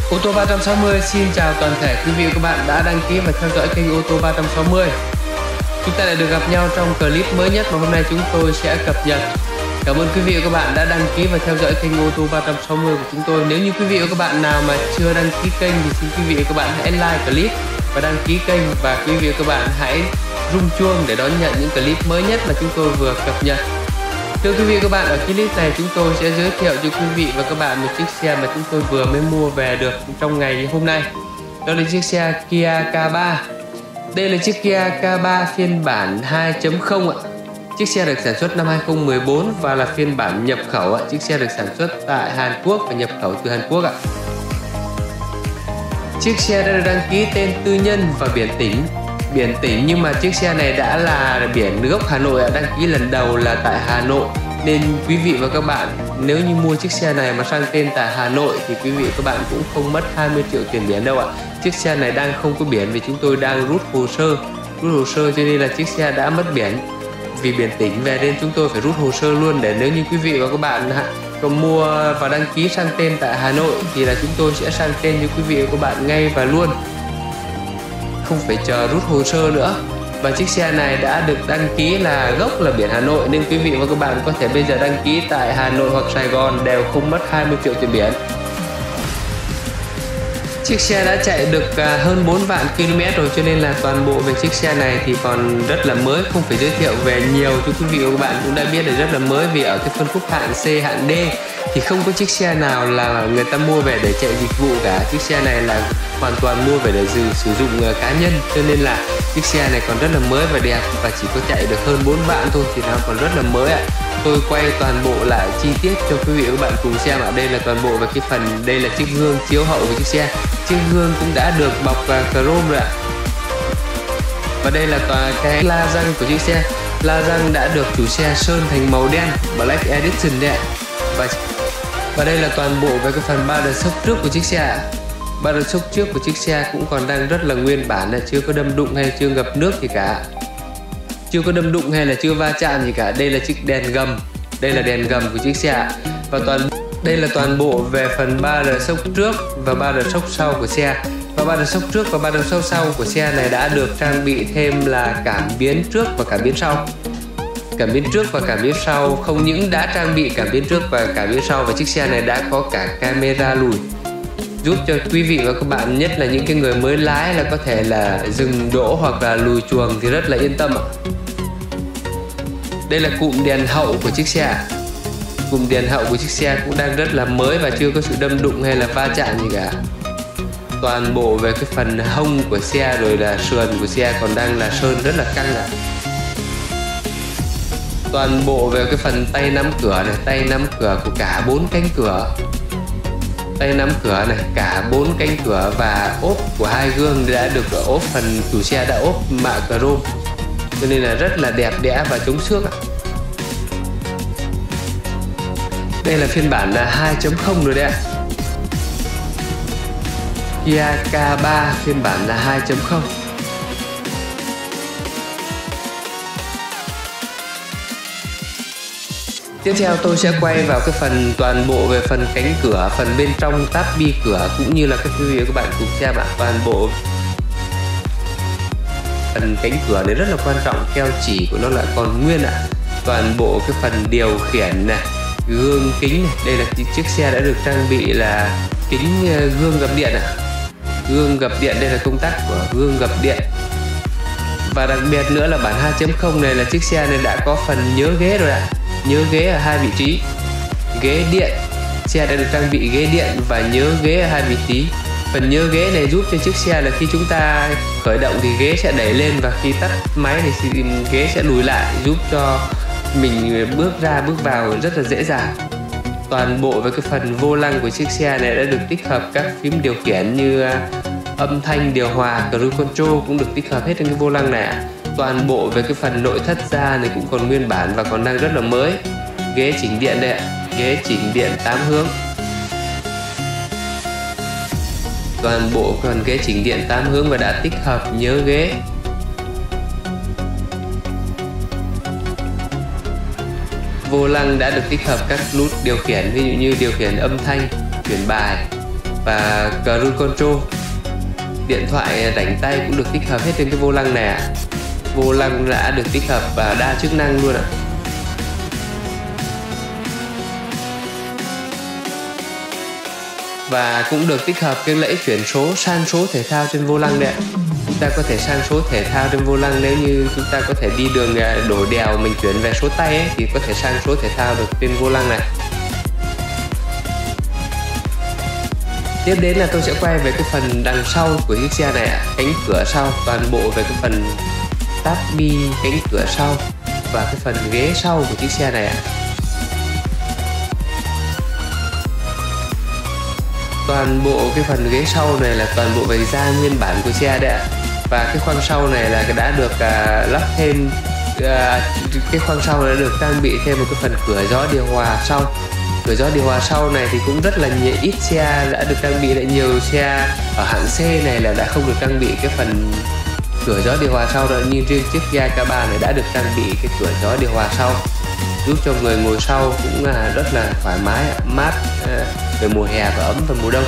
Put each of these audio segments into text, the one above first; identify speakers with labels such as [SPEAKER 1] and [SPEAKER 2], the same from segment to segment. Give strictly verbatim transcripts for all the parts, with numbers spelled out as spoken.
[SPEAKER 1] Ô tô ba trăm sáu mươi xin chào toàn thể quý vị và các bạn đã đăng ký và theo dõi kênh Ô tô ba trăm sáu mươi. Chúng ta lại được gặp nhau trong clip mới nhất mà hôm nay chúng tôi sẽ cập nhật. Cảm ơn quý vị và các bạn đã đăng ký và theo dõi kênh Ô tô ba trăm sáu mươi của chúng tôi. Nếu như quý vị và các bạn nào mà chưa đăng ký kênh thì xin quý vị và các bạn hãy like clip và đăng ký kênh, và quý vị và các bạn hãy rung chuông để đón nhận những clip mới nhất mà chúng tôi vừa cập nhật. Thưa quý vị và các bạn, ở clip này chúng tôi sẽ giới thiệu cho quý vị và các bạn một chiếc xe mà chúng tôi vừa mới mua về được trong ngày hôm nay. Đó là chiếc xe Kia K ba. Đây là chiếc Kia K ba phiên bản hai chấm không ạ. Chiếc xe được sản xuất năm hai không một bốn và là phiên bản nhập khẩu ạ. Chiếc xe được sản xuất tại Hàn Quốc và nhập khẩu từ Hàn Quốc ạ. Chiếc xe đã được đăng ký tên tư nhân và biển tỉnh. Biển tỉnh nhưng mà chiếc xe này đã là biển gốc Hà Nội ạ. Đăng ký lần đầu là tại Hà Nội, nên quý vị và các bạn nếu như mua chiếc xe này mà sang tên tại Hà Nội thì quý vị và các bạn cũng không mất hai mươi triệu tiền biển đâu ạ. Chiếc xe này đang không có biển vì chúng tôi đang rút hồ sơ rút hồ sơ cho nên là chiếc xe đã mất biển. Vì biển tỉnh về nên chúng tôi phải rút hồ sơ luôn, để nếu như quý vị và các bạn còn mua và đăng ký sang tên tại Hà Nội thì là chúng tôi sẽ sang tên cho quý vị và các bạn ngay và luôn, không phải chờ rút hồ sơ nữa. Và chiếc xe này đã được đăng ký là gốc là biển Hà Nội, nên quý vị và các bạn có thể bây giờ đăng ký tại Hà Nội hoặc Sài Gòn đều không mất hai mươi triệu tiền biển. Chiếc xe đã chạy được hơn bốn vạn ki lô mét rồi, cho nên là toàn bộ về chiếc xe này thì còn rất là mới, không phải giới thiệu về nhiều cho quý vị và các bạn cũng đã biết là rất là mới. Vì ở cái phân khúc hạng C, hạng D thì không có chiếc xe nào là người ta mua về để chạy dịch vụ cả. Chiếc xe này là hoàn toàn mua về để sử dụng cá nhân, cho nên là chiếc xe này còn rất là mới và đẹp, và chỉ có chạy được hơn bốn vạn thôi thì nó còn rất là mới ạ. Tôi quay toàn bộ lại chi tiết cho quý vị và các bạn cùng xem ạ. Đây là toàn bộ về cái phần, đây là chiếc gương chiếu hậu của chiếc xe. Chiếc gương cũng đã được bọc chrome rồi ạ. Và đây là toàn cái la răng của chiếc xe. La răng đã được chủ xe sơn thành màu đen, Black Edition đấy ạ. Và và đây là toàn bộ về cái phần ba đợt sốc trước của chiếc xe ạ. Ba đợt sốc trước của chiếc xe cũng còn đang rất là nguyên bản, là chưa có đâm đụng hay chưa ngập nước gì cả. Chưa có đâm đụng hay là chưa va chạm gì cả. Đây là chiếc đèn gầm. Đây là đèn gầm của chiếc xe ạ. Và toàn đây là toàn bộ về phần ba đợt sốc trước và ba đợt sốc sau của xe. Và ba đợt sốc trước và ba đợt sốc sau của xe này đã được trang bị thêm là cảm biến trước và cảm biến sau. Cảm biến trước và cảm biến sau không những đã trang bị cảm biến trước và cảm biến sau, và chiếc xe này đã có cả camera lùi, giúp cho quý vị và các bạn, nhất là những cái người mới lái, là có thể là dừng đỗ hoặc là lùi chuồng thì rất là yên tâm ạ. Đây là cụm đèn hậu của chiếc xe. Cụm đèn hậu của chiếc xe cũng đang rất là mới và chưa có sự đâm đụng hay là va chạm gì cả. Toàn bộ về cái phần hông của xe rồi là sườn của xe còn đang là sơn rất là căng ạ. Toàn bộ về cái phần tay nắm cửa này, tay nắm cửa của cả bốn cánh cửa. Tay nắm cửa này, cả bốn cánh cửa và ốp của hai gương đã được ốp, phần chủ xe đã ốp mạ chrome, cho nên là rất là đẹp đẽ và chống xước ạ. Đây là phiên bản là hai chấm không rồi đấy ạ. Kia K ba phiên bản là hai chấm không. Tiếp theo tôi sẽ quay vào cái phần toàn bộ về phần cánh cửa, phần bên trong táp bi cửa, cũng như là các quý vị và các bạn cùng xem ạ. Toàn bộ phần cánh cửa này rất là quan trọng, keo chỉ của nó lại còn nguyên ạ. Toàn bộ cái phần điều khiển này, gương kính này, đây là chiếc xe đã được trang bị là kính gương gập điện ạ. Gương gập điện, đây là công tắc của gương gập điện. Và đặc biệt nữa là bản hai chấm không này là chiếc xe này đã có phần nhớ ghế rồi ạ. Nhớ ghế ở hai vị trí, ghế điện. Xe đã được trang bị ghế điện và nhớ ghế ở hai vị trí. Phần nhớ ghế này giúp cho chiếc xe là khi chúng ta khởi động thì ghế sẽ đẩy lên, và khi tắt máy thì ghế sẽ lùi lại, giúp cho mình bước ra bước vào rất là dễ dàng. Toàn bộ với cái phần vô lăng của chiếc xe này đã được tích hợp các phím điều khiển như âm thanh, điều hòa, cruise control cũng được tích hợp hết trên cái vô lăng này. Toàn bộ về cái phần nội thất da này cũng còn nguyên bản và còn đang rất là mới. Ghế chỉnh điện đây ạ, ghế chỉnh điện tám hướng. Toàn bộ phần ghế chỉnh điện tám hướng và đã tích hợp nhớ ghế. Vô lăng đã được tích hợp các nút điều khiển, ví dụ như điều khiển âm thanh, chuyển bài, và Cruise Control. Điện thoại rảnh tay cũng được tích hợp hết trên cái vô lăng này ạ. Vô lăng đã được tích hợp và đa chức năng luôn ạ. Và cũng được tích hợp cái lẫy chuyển số sang số thể thao trên vô lăng đấy ạ. Chúng ta có thể sang số thể thao trên vô lăng. Nếu như chúng ta có thể đi đường đổ đèo, mình chuyển về số tay ấy, thì có thể sang số thể thao được trên vô lăng này. Tiếp đến là tôi sẽ quay về cái phần đằng sau của chiếc xe này ạ. Cánh cửa sau, toàn bộ về cái phần táp bi cánh cửa sau và cái phần ghế sau của chiếc xe này ạ. Toàn bộ cái phần ghế sau này là toàn bộ về da nguyên bản của xe đấy ạ. Và cái khoang sau này là đã được uh, lắp thêm uh, cái khoang sau đã được trang bị thêm một cái phần cửa gió điều hòa sau. Cửa gió điều hòa sau này thì cũng rất là nhiều, ít xe đã được trang bị, lại nhiều xe ở hãng C này là đã không được trang bị cái phần cửa gió điều hòa sau, đó như riêng chiếc Gia ca ba này đã được trang bị cái cửa gió điều hòa sau, giúp cho người ngồi sau cũng là rất là thoải mái, mát về mùa hè và ấm vào mùa đông.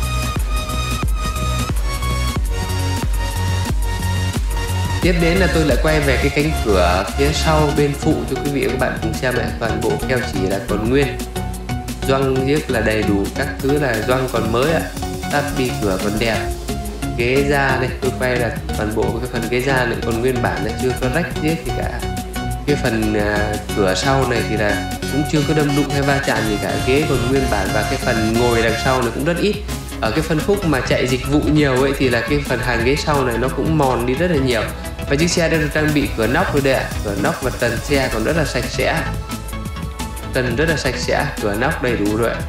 [SPEAKER 1] Tiếp đến là tôi lại quay về cái cánh cửa phía sau bên phụ cho quý vị và các bạn cùng xem lại. Toàn bộ keo chỉ là còn nguyên, gioăng giếc là đầy đủ, các thứ là gioăng còn mới ạ. Táp bi cửa còn đẹp. Ghế da đây, tôi quay là toàn bộ cái phần ghế da này còn nguyên bản, là chưa có rách giếc gì cả. Cái phần uh, cửa sau này thì là cũng chưa có đâm đụng hay va chạm gì cả, ghế còn nguyên bản. Và cái phần ngồi đằng sau này cũng rất ít. Ở cái phân khúc mà chạy dịch vụ nhiều ấy thì là cái phần hàng ghế sau này nó cũng mòn đi rất là nhiều. Và chiếc xe đã được trang bị cửa nóc rồi đấy ạ. Cửa nóc và trần xe còn rất là sạch sẽ, trần rất là sạch sẽ, cửa nóc đầy đủ rồi ạ.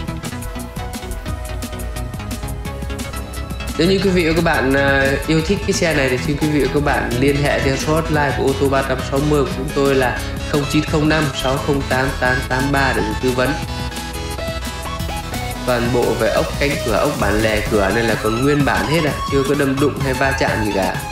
[SPEAKER 1] Nếu như quý vị và các bạn uh, yêu thích cái xe này thì xin quý vị và các bạn liên hệ theo số hotline của ô tô ba sáu không của chúng tôi là không chín không năm sáu không tám tám tám ba để được tư vấn. Toàn bộ về ốc cánh cửa, ốc bản lề cửa này là còn nguyên bản hết à, chưa có đâm đụng hay va chạm gì cả.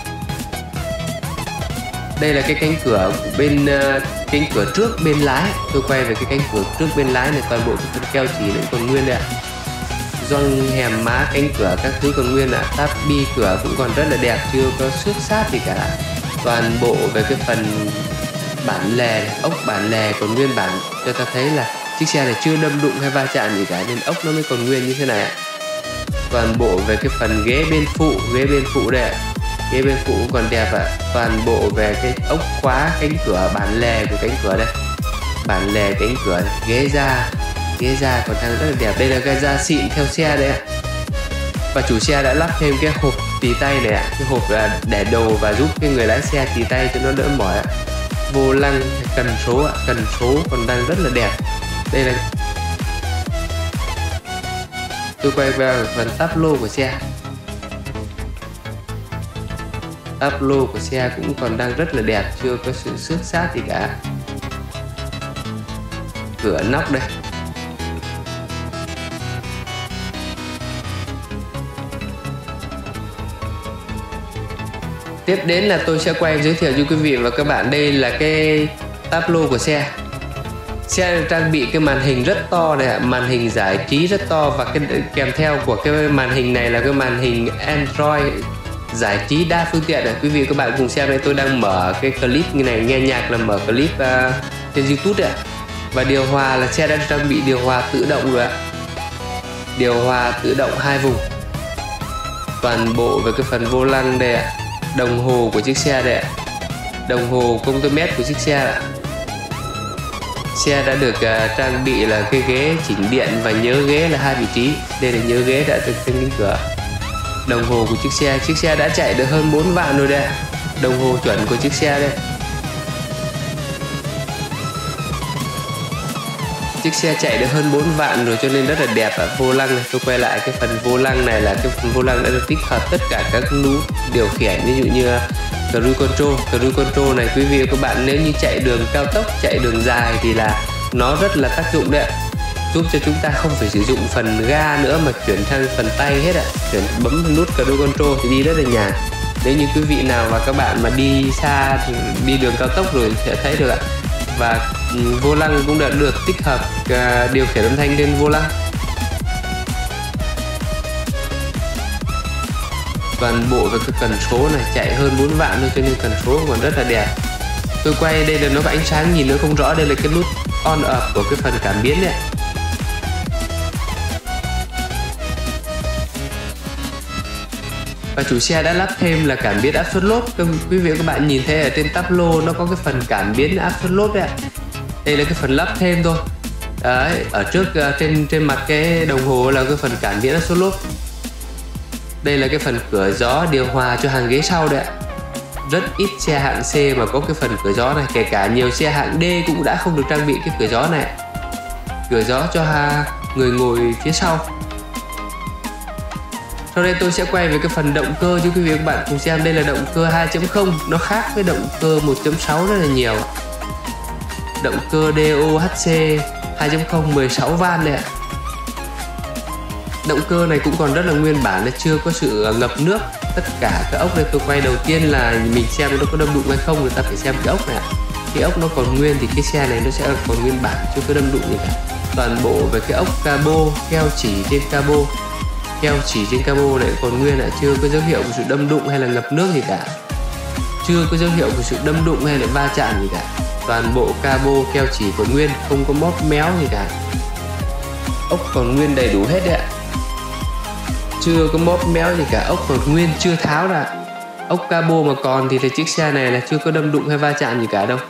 [SPEAKER 1] Đây là cái cánh cửa của bên uh, cánh cửa trước bên lái. Tôi quay về cái cánh cửa trước bên lái này, toàn bộ cái phần keo chỉ nó còn nguyên đây ạ. Gioăng hèm má cánh cửa các thứ còn nguyên ạ. Táp bi cửa cũng còn rất là đẹp, chưa có xước sát gì cả. Toàn bộ về cái phần bản lề, ốc bản lề còn nguyên bản, cho ta thấy là chiếc xe này chưa đâm đụng hay va chạm gì cả, nên ốc nó mới còn nguyên như thế này ạ. Toàn bộ về cái phần ghế bên phụ, ghế bên phụ đây ạ. Ghế bên phụ cũng còn đẹp ạ. Toàn bộ về cái ốc khóa cánh cửa, bản lề của cánh cửa đây, bản lề cánh cửa này. Ghế da, ghế da còn đang rất là đẹp. Đây là cái da xịn theo xe đấy ạ. Và chủ xe đã lắp thêm cái hộp tì tay này ạ. Cái hộp là để đồ và giúp cái người lái xe tì tay cho nó đỡ mỏi ạ. Vô lăng cần số ạ, cần số còn đang rất là đẹp. Đây là tôi quay vào phần táp lô của xe. Táp lô của xe cũng còn đang rất là đẹp, chưa có sự xước sát gì cả. Cửa nóc đây. Tiếp đến là tôi sẽ quay giới thiệu cho quý vị và các bạn. Đây là cái táp lô của xe. Xe trang bị cái màn hình rất to này, màn hình giải trí rất to. Và cái kèm theo của cái màn hình này là cái màn hình Android giải trí đa phương tiện này. Quý vị các bạn cùng xem đây, tôi đang mở cái clip như này, nghe nhạc là mở clip uh, trên YouTube ạ. Và điều hòa là xe đã trang bị điều hòa tự động rồi ạ. Điều hòa tự động hai vùng. Toàn bộ về cái phần vô lăng đây ạ. Đồng hồ của chiếc xe đây ạ. Đồng hồ công tơ mét của chiếc xe ạ. Xe đã được uh, trang bị là cái ghế chỉnh điện và nhớ ghế là hai vị trí. Đây là nhớ ghế đã được trên cánh cửa. Đồng hồ của chiếc xe, chiếc xe đã chạy được hơn bốn vạn rồi đây. Đồng hồ chuẩn của chiếc xe đây. Chiếc xe chạy được hơn bốn vạn rồi cho nên rất là đẹp ạ. Vô lăng này, tôi quay lại cái phần vô lăng này là cái phần vô lăng đã được tích hợp tất cả các nút điều khiển, ví dụ như Cruise Control. Cruise Control này quý vị và các bạn nếu như chạy đường cao tốc, chạy đường dài thì là nó rất là tác dụng đấy ạ. Giúp cho chúng ta không phải sử dụng phần ga nữa mà chuyển sang phần tay hết ạ. Chuyển bấm nút Cruise Control thì đi rất là nhàn. Nếu như quý vị nào và các bạn mà đi xa, đi đường cao tốc rồi sẽ thấy được ạ. Và vô lăng cũng đã được tích hợp uh, điều khiển âm thanh trên vô lăng. Toàn bộ về cái cần số này chạy hơn bốn vạn thôi, cho nên cần số còn rất là đẹp. Tôi quay đây là nó có ánh sáng nhìn nó không rõ, đây là cái nút on off của cái phần cảm biến này. Và chủ xe đã lắp thêm là cảm biến áp suất lốp. Quý vị và các bạn nhìn thấy ở trên táp lô nó có cái phần cảm biến áp suất lốp đấy ạ. Đây là cái phần lắp thêm thôi. Đấy, ở trước trên trên mặt cái đồng hồ là cái phần cảm biến áp suất lốp. Đây là cái phần cửa gió điều hòa cho hàng ghế sau đấy ạ. Rất ít xe hạng C mà có cái phần cửa gió này, kể cả nhiều xe hạng D cũng đã không được trang bị cái cửa gió này. Cửa gió cho người ngồi phía sau. Sau đây tôi sẽ quay về cái phần động cơ cho quý vị và các bạn cùng xem. Đây là động cơ hai chấm không, nó khác với động cơ một chấm sáu rất là nhiều. Động cơ đê ô hát xê hai chấm không mười sáu van này ạ. Động cơ này cũng còn rất là nguyên bản, là chưa có sự ngập nước. Tất cả các ốc đây tôi quay đầu tiên là mình xem nó có đâm đụng hay không, người ta phải xem cái ốc này ạ. Cái ốc nó còn nguyên thì cái xe này nó sẽ còn nguyên bản, chưa có đâm đụng gì cả. Toàn bộ về cái ốc cabo, keo chỉ trên cabo, keo chỉ trên cabo này còn nguyên ạ, chưa có dấu hiệu của sự đâm đụng hay là ngập nước gì cả. Chưa có dấu hiệu của sự đâm đụng hay là va chạm gì cả. Toàn bộ cabo keo chỉ còn nguyên, không có móp méo gì cả. Ốc còn nguyên đầy đủ hết đấy ạ. Chưa có móp méo gì cả, ốc còn nguyên chưa tháo ra. Ốc cabo mà còn thì, thì chiếc xe này là chưa có đâm đụng hay va chạm gì cả đâu.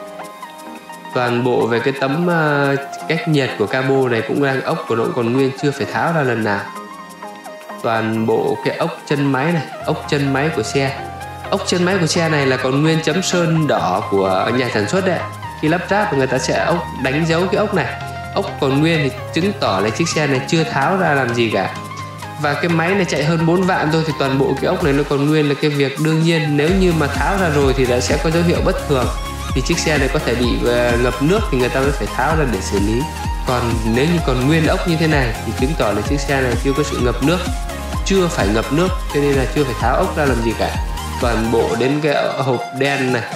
[SPEAKER 1] Toàn bộ về cái tấm uh, cách nhiệt của cabo này cũng đang, ốc của nó còn nguyên, chưa phải tháo ra lần nào. Toàn bộ cái ốc chân máy này, ốc chân máy của xe, ốc chân máy của xe này là còn nguyên chấm sơn đỏ của nhà sản xuất đấy. Khi lắp ráp người ta sẽ ốc đánh dấu cái ốc này, ốc còn nguyên thì chứng tỏ là chiếc xe này chưa tháo ra làm gì cả. Và cái máy này chạy hơn bốn vạn thôi thì toàn bộ cái ốc này nó còn nguyên là cái việc đương nhiên. Nếu như mà tháo ra rồi thì đã sẽ có dấu hiệu bất thường, thì chiếc xe này có thể bị ngập nước thì người ta mới phải tháo ra để xử lý. Còn nếu như còn nguyên ốc như thế này thì chứng tỏ là chiếc xe này chưa có sự ngập nước, chưa phải ngập nước, cho nên là chưa phải tháo ốc ra làm gì cả. Toàn bộ đến cái hộp đen này,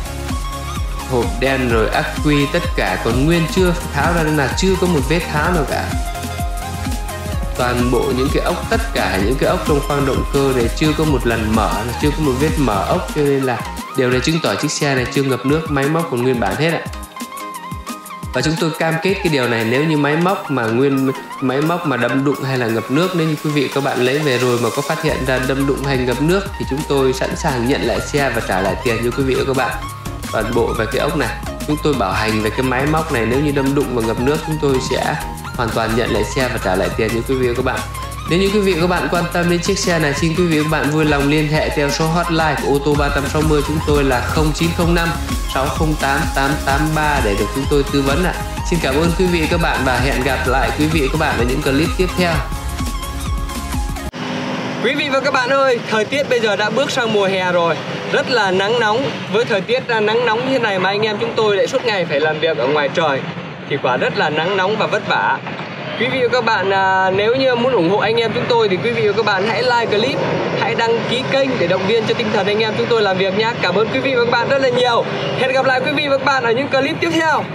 [SPEAKER 1] hộp đen rồi ắc quy tất cả còn nguyên, chưa phải tháo ra, nên là chưa có một vết tháo nào cả. Toàn bộ những cái ốc, tất cả những cái ốc trong khoang động cơ này chưa có một lần mở, chưa có một vết mở ốc, cho nên là điều này chứng tỏ chiếc xe này chưa ngập nước, máy móc còn nguyên bản hết ạ. Và chúng tôi cam kết cái điều này, nếu như máy móc mà nguyên máy móc mà đâm đụng hay là ngập nước, nếu như quý vị các bạn lấy về rồi mà có phát hiện ra đâm đụng hay ngập nước thì chúng tôi sẵn sàng nhận lại xe và trả lại tiền cho quý vị và các bạn. Toàn bộ về cái ốc này chúng tôi bảo hành về cái máy móc này, nếu như đâm đụng và ngập nước chúng tôi sẽ hoàn toàn nhận lại xe và trả lại tiền cho quý vị và các bạn. Nếu như quý vị và các bạn quan tâm đến chiếc xe này, xin quý vị và các bạn vui lòng liên hệ theo số hotline của ô tô ba sáu không chúng tôi là không chín không năm sáu không tám tám tám ba để được chúng tôi tư vấn ạ. Xin cảm ơn quý vị và các bạn và hẹn gặp lại quý vị và các bạn ở những clip tiếp theo.
[SPEAKER 2] Quý vị và các bạn ơi, thời tiết bây giờ đã bước sang mùa hè rồi, rất là nắng nóng. Với thời tiết nắng nóng như thế này mà anh em chúng tôi lại suốt ngày phải làm việc ở ngoài trời thì quả rất là nắng nóng và vất vả. Quý vị và các bạn à, nếu như muốn ủng hộ anh em chúng tôi thì quý vị và các bạn hãy like clip, hãy đăng ký kênh để động viên cho tinh thần anh em chúng tôi làm việc nhé. Cảm ơn quý vị và các bạn rất là nhiều. Hẹn gặp lại quý vị và các bạn ở những clip tiếp theo.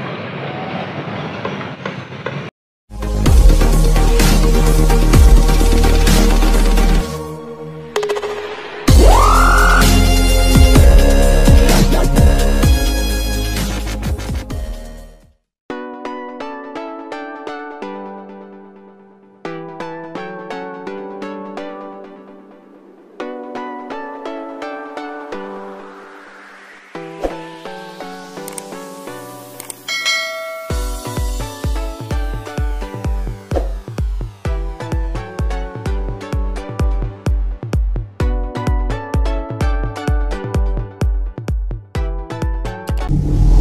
[SPEAKER 3] You